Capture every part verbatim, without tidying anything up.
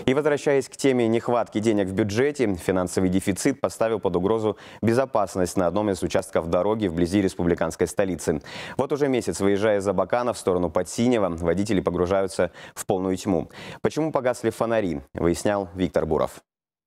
И возвращаясь к теме нехватки денег в бюджете, финансовый дефицит поставил под угрозу безопасность на одном из участков дороги вблизи республиканской столицы. Вот уже месяц, выезжая из Абакана в сторону Подсинева, водители погружаются в полную тьму. Почему погасли фонари, выяснял Виктор Буров.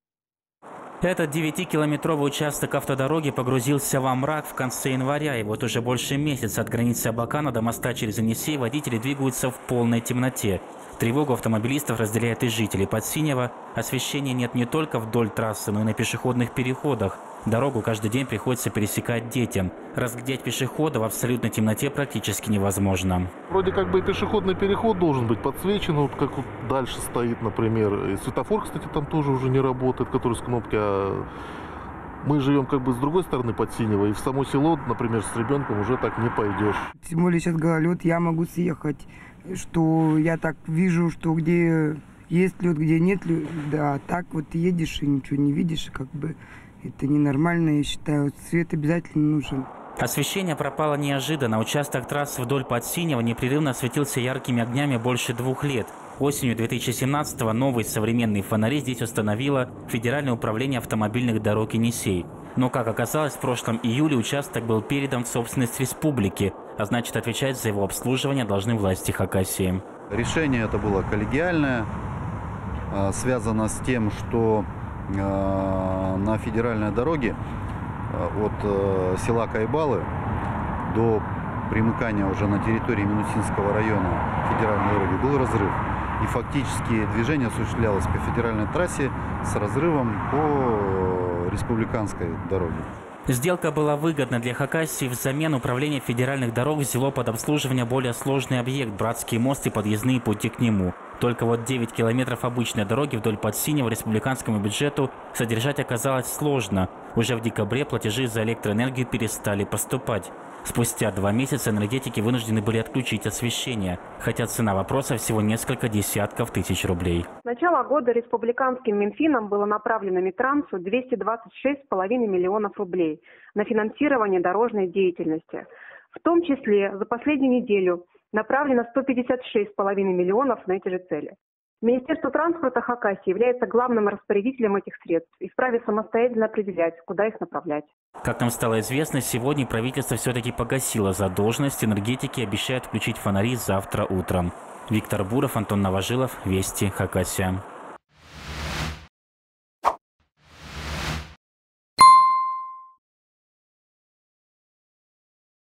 Этот девятикилометровый участок автодороги погрузился во мрак в конце января. И вот уже больше месяца от границы Абакана до моста через Енисей водители двигаются в полной темноте. Тревогу автомобилистов разделяют и жители Подсинева. Освещения нет не только вдоль трассы, но и на пешеходных переходах. Дорогу каждый день приходится пересекать детям. Разглядеть пешехода в абсолютной темноте практически невозможно. Вроде как бы пешеходный переход должен быть подсвечен, вот как вот дальше стоит, например. И светофор, кстати, там тоже уже не работает, который с кнопки. А мы живем как бы с другой стороны Подсинева, и в само село, например, с ребенком уже так не пойдешь. Тем более сейчас гололед, я могу съехать, что я так вижу, что где есть лед, где нет лед. Да, так вот едешь и ничего не видишь, как бы это ненормально, я считаю. Свет обязательно нужен. Освещение пропало неожиданно. Участок трассы вдоль Подсинева непрерывно осветился яркими огнями больше двух лет. Осенью две тысячи семнадцатого новые современные фонари здесь установило Федеральное управление автомобильных дорог Енисей. Но, как оказалось, в прошлом июле участок был передан в собственность республики, а значит, отвечать за его обслуживание должны власти Хакасии. Решение это было коллегиальное, связано с тем, что на федеральной дороге от села Кайбалы до примыкания уже на территории Минусинского района федеральной дороги был разрыв. И фактически движение осуществлялось по федеральной трассе с разрывом по республиканской дороге. Сделка была выгодна для Хакасии. Взамен управление федеральных дорог взяло под обслуживание более сложный объект – Братский мост и подъездные пути к нему. Только вот девять километров обычной дороги вдоль Подсинева республиканскому бюджету содержать оказалось сложно. Уже в декабре платежи за электроэнергию перестали поступать. Спустя два месяца энергетики вынуждены были отключить освещение, хотя цена вопроса всего несколько десятков тысяч рублей. С начала года республиканским Минфином было направлено Минтрансу двести двадцать шесть с половиной миллионов рублей на финансирование дорожной деятельности. В том числе за последнюю неделю направлено сто пятьдесят шесть с половиной миллионов на эти же цели. Министерство транспорта Хакасии является главным распорядителем этих средств и вправе самостоятельно определять, куда их направлять. Как нам стало известно, сегодня правительство все-таки погасило задолженность. Энергетики обещают включить фонари завтра утром. Виктор Буров, Антон Новожилов, Вести, Хакасия.